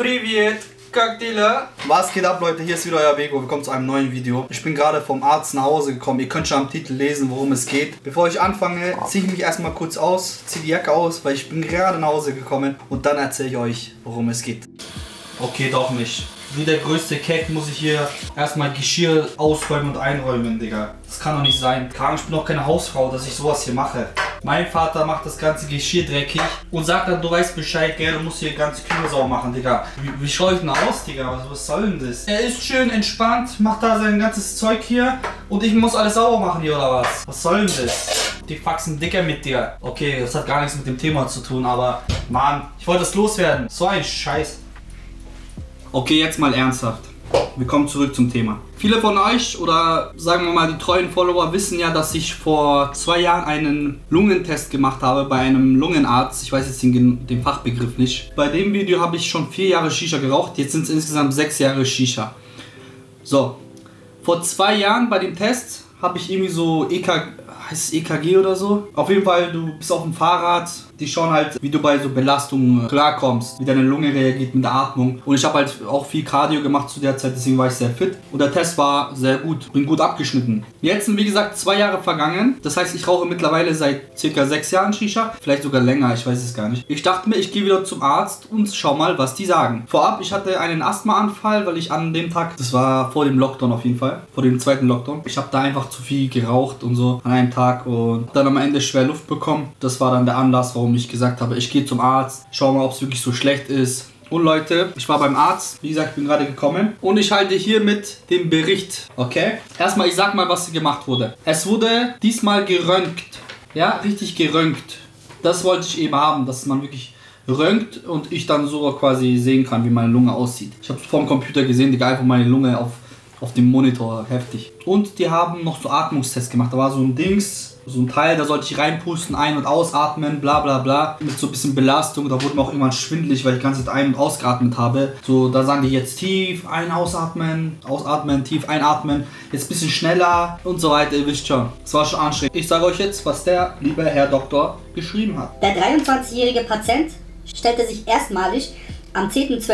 Привет, как дела? Was geht ab, Leute? Hier ist wieder euer Bego. Willkommen zu einem neuen Video. Ich bin gerade vom Arzt nach Hause gekommen. Ihr könnt schon am Titel lesen, worum es geht. Bevor ich anfange, ziehe ich mich erstmal kurz aus, ziehe die Jacke aus, weil ich bin gerade nach Hause gekommen und dann erzähle ich euch, worum es geht. Okay, doch nicht. Wie der größte Keck muss ich hier erstmal Geschirr ausräumen und einräumen, Digga. Das kann doch nicht sein. Ich bin doch keine Hausfrau, dass ich sowas hier mache. Mein Vater macht das ganze Geschirr dreckig und sagt dann, du weißt Bescheid, gell, du musst hier ganze Küche sauber machen, Digga. Wie schaue ich denn aus, Digga? Was soll denn das? Er ist schön entspannt, macht da sein ganzes Zeug hier und ich muss alles sauber machen hier, oder was? Was soll denn das? Die faxen dicker mit dir. Okay, das hat gar nichts mit dem Thema zu tun, aber Mann, ich wollte das loswerden. So ein Scheiß. Okay, jetzt mal ernsthaft. Wir kommen zurück zum Thema. Viele von euch oder sagen wir mal die treuen Follower wissen ja, dass ich vor 2 Jahren einen Lungentest gemacht habe bei einem Lungenarzt. Ich weiß jetzt den Fachbegriff nicht. Bei dem Video habe ich schon 4 Jahre Shisha geraucht. Jetzt sind es insgesamt 6 Jahre Shisha. So, vor 2 Jahren bei dem Test habe ich irgendwie so heißt es EKG oder so? Auf jeden Fall, du bist auf dem Fahrrad, die schauen halt, wie du bei so Belastungen klarkommst, wie deine Lunge reagiert mit der Atmung. Und ich habe halt auch viel Cardio gemacht zu der Zeit, deswegen war ich sehr fit. Und der Test war sehr gut, bin gut abgeschnitten. Jetzt sind wie gesagt 2 Jahre vergangen, das heißt, ich rauche mittlerweile seit ca. 6 Jahren Shisha, vielleicht sogar länger, ich weiß es gar nicht. Ich dachte mir, ich gehe wieder zum Arzt und schau mal, was die sagen. Vorab, ich hatte einen Asthmaanfall, weil ich an dem Tag, das war vor dem Lockdown auf jeden Fall, vor dem zweiten Lockdown, ich habe da einfach zu viel geraucht und so an einem Tag und dann am Ende schwer Luft bekommen. Das war dann der Anlass, warum ich gesagt habe, ich gehe zum Arzt, schau mal, ob es wirklich so schlecht ist. Und Leute, ich war beim Arzt, wie gesagt, ich bin gerade gekommen und ich halte hiermit den Bericht, okay? Erstmal, ich sag mal, was gemacht wurde. Es wurde diesmal geröntgt, ja, richtig geröntgt. Das wollte ich eben haben, dass man wirklich röntgt und ich dann so quasi sehen kann, wie meine Lunge aussieht. Ich habe es vor dem Computer gesehen, Digga, einfach meine Lunge auf dem Monitor, heftig. Und die haben noch so Atmungstests gemacht, da war so ein Dings, so ein Teil, da sollte ich reinpusten, ein- und ausatmen, bla bla bla. Mit so ein bisschen Belastung, da wurde mir auch irgendwann schwindelig, weil ich die ganze Zeit ein- und ausgeatmet habe. So, da sagen die jetzt tief ein- ausatmen, ausatmen, tief einatmen, jetzt ein bisschen schneller und so weiter, ihr wisst schon. Das war schon anstrengend. Ich sage euch jetzt, was der liebe Herr Doktor geschrieben hat. Der 23-jährige Patient stellte sich erstmalig am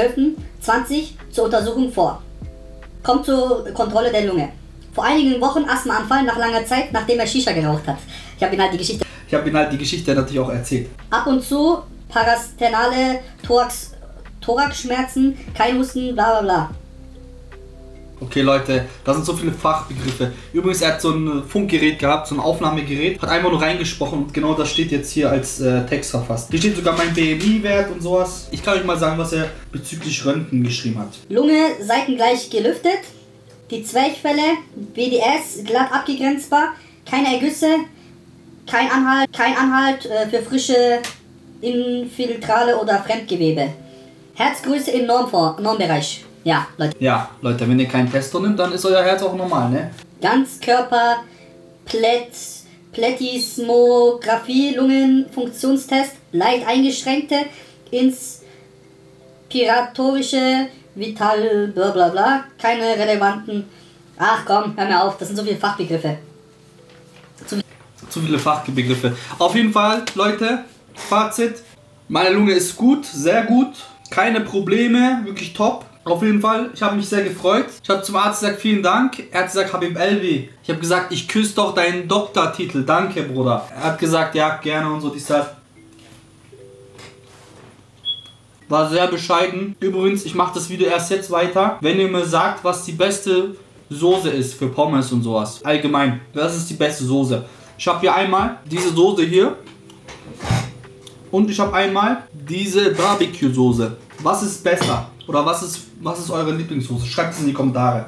10.12.20 zur Untersuchung vor. Kommt zur Kontrolle der Lunge. Vor einigen Wochen Asthmaanfall nach langer Zeit, nachdem er Shisha geraucht hat. Ich habe ihm halt die Geschichte natürlich auch erzählt. Ab und zu parasternale Thoraxschmerzen, kein Husten, bla bla bla. Okay Leute, da sind so viele Fachbegriffe. Übrigens, er hat so ein Funkgerät gehabt, so ein Aufnahmegerät, hat einfach nur reingesprochen und genau das steht jetzt hier als Text verfasst. Hier steht sogar mein BMI-Wert und sowas. Ich kann euch mal sagen, was er bezüglich Röntgen geschrieben hat. Lunge seitengleich gelüftet, die Zwerchfelle, BDS glatt abgegrenzbar, keine Ergüsse, kein Anhalt für frische Infiltrale oder Fremdgewebe. Herzgröße im Normbereich. Ja, Leute. Ja, Leute, wenn ihr keinen Testo nimmt, dann ist euer Herz auch normal, ne? Ganzkörper, Plethysmographie, Lungenfunktionstest, leicht eingeschränkte, inspiratorische, vital, bla bla bla, keine relevanten. Ach komm, hör mir auf, das sind so viele Fachbegriffe. Zu viele Fachbegriffe. Auf jeden Fall, Leute, Fazit, meine Lunge ist gut, sehr gut, keine Probleme, wirklich top. Auf jeden Fall, ich habe mich sehr gefreut. Ich habe zum Arzt gesagt, vielen Dank. Er hat gesagt, Habib Elvi. Ich habe gesagt, ich küsse doch deinen Doktortitel. Danke, Bruder. Er hat gesagt, ja, gerne und so, dies, das. War sehr bescheiden. Übrigens, ich mache das Video erst jetzt weiter, wenn ihr mir sagt, was die beste Soße ist für Pommes und sowas. Allgemein, was ist die beste Soße? Ich habe hier einmal diese Soße hier. Und ich habe einmal diese Barbecue-Soße. Was ist besser? Oder was ist eure Lieblingssoße? Schreibt es in die Kommentare.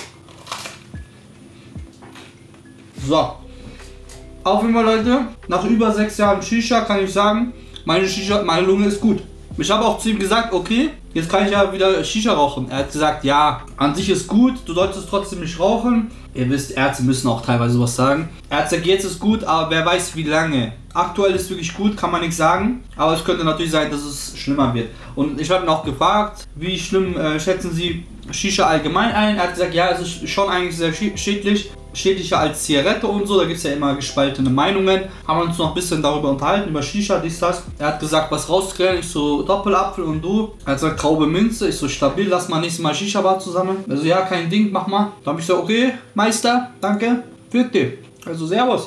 So. Auf jeden Fall, Leute, nach über 6 Jahren Shisha kann ich sagen, meine Lunge ist gut. Ich habe auch zu ihm gesagt, okay, jetzt kann ich ja wieder Shisha rauchen. Er hat gesagt, ja, an sich ist gut, du solltest trotzdem nicht rauchen. Ihr wisst, Ärzte müssen auch teilweise sowas sagen. Er hat gesagt, jetzt ist gut, aber wer weiß wie lange. Aktuell ist wirklich gut, kann man nichts sagen. Aber es könnte natürlich sein, dass es schlimmer wird. Und ich habe ihn auch gefragt, wie schlimm schätzen Sie Shisha allgemein ein? Er hat gesagt, ja, es ist schon eigentlich sehr schädlich. schädlicher als Zigarette und so. Da gibt es ja immer gespaltene Meinungen. Haben wir uns noch ein bisschen darüber unterhalten, über Shisha, dies, das. Er hat gesagt, was rauskriegen. Ich so, Doppelapfel und du. Er hat gesagt, Traube Minze. Ich so, stabil, lass mal nächstes Mal Shisha-Bar zusammen. Also ja, kein Ding, mach mal. Da habe ich so, okay, Meister, danke, für dich. Also servus.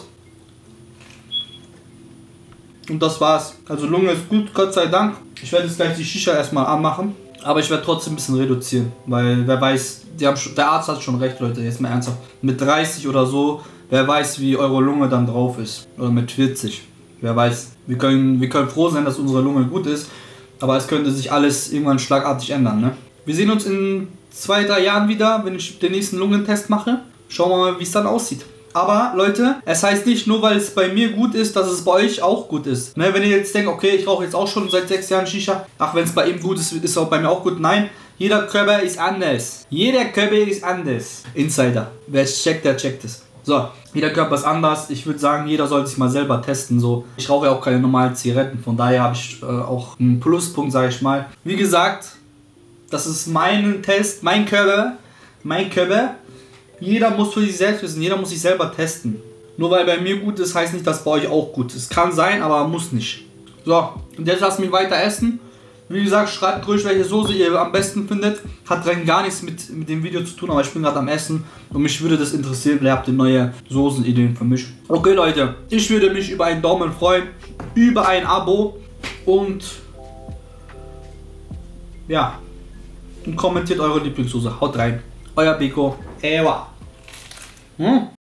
Und das war's. Also Lunge ist gut, Gott sei Dank. Ich werde jetzt gleich die Shisha erstmal anmachen. Aber ich werde trotzdem ein bisschen reduzieren. Weil wer weiß, der Arzt hat schon recht, Leute, jetzt mal ernsthaft. Mit 30 oder so, wer weiß, wie eure Lunge dann drauf ist. Oder mit 40. Wer weiß. Wir können froh sein, dass unsere Lunge gut ist. Aber es könnte sich alles irgendwann schlagartig ändern. Ne? Wir sehen uns in 2-3 Jahren wieder, wenn ich den nächsten Lungentest mache. Schauen wir mal, wie es dann aussieht. Aber Leute, es heißt nicht nur, weil es bei mir gut ist, dass es bei euch auch gut ist. Ne, wenn ihr jetzt denkt, okay, ich rauche jetzt auch schon seit 6 Jahren Shisha. Ach, wenn es bei ihm gut ist, ist es auch bei mir auch gut. Nein, jeder Körper ist anders. Jeder Körper ist anders. Insider. Wer es checkt, der checkt es. So, jeder Körper ist anders. Ich würde sagen, jeder sollte sich mal selber testen. So. Ich rauche ja auch keine normalen Zigaretten. Von daher habe ich auch einen Pluspunkt, sage ich mal. Wie gesagt, das ist mein Test, mein Körper. Mein Körper. Jeder muss für sich selbst wissen, jeder muss sich selber testen. Nur weil bei mir gut ist, heißt nicht, dass bei euch auch gut ist. Kann sein, aber muss nicht. So, und jetzt lasst mich weiter essen. Wie gesagt, schreibt ruhig, welche Soße ihr am besten findet. Hat rein gar nichts mit dem Video zu tun, aber ich bin gerade am Essen. Und mich würde das interessieren, wer habt ihr neue Soßenideen für mich. Okay Leute, ich würde mich über einen Daumen freuen, über ein Abo und ja, und kommentiert eure Lieblingssoße. Haut rein. Euer Beko. Ewa.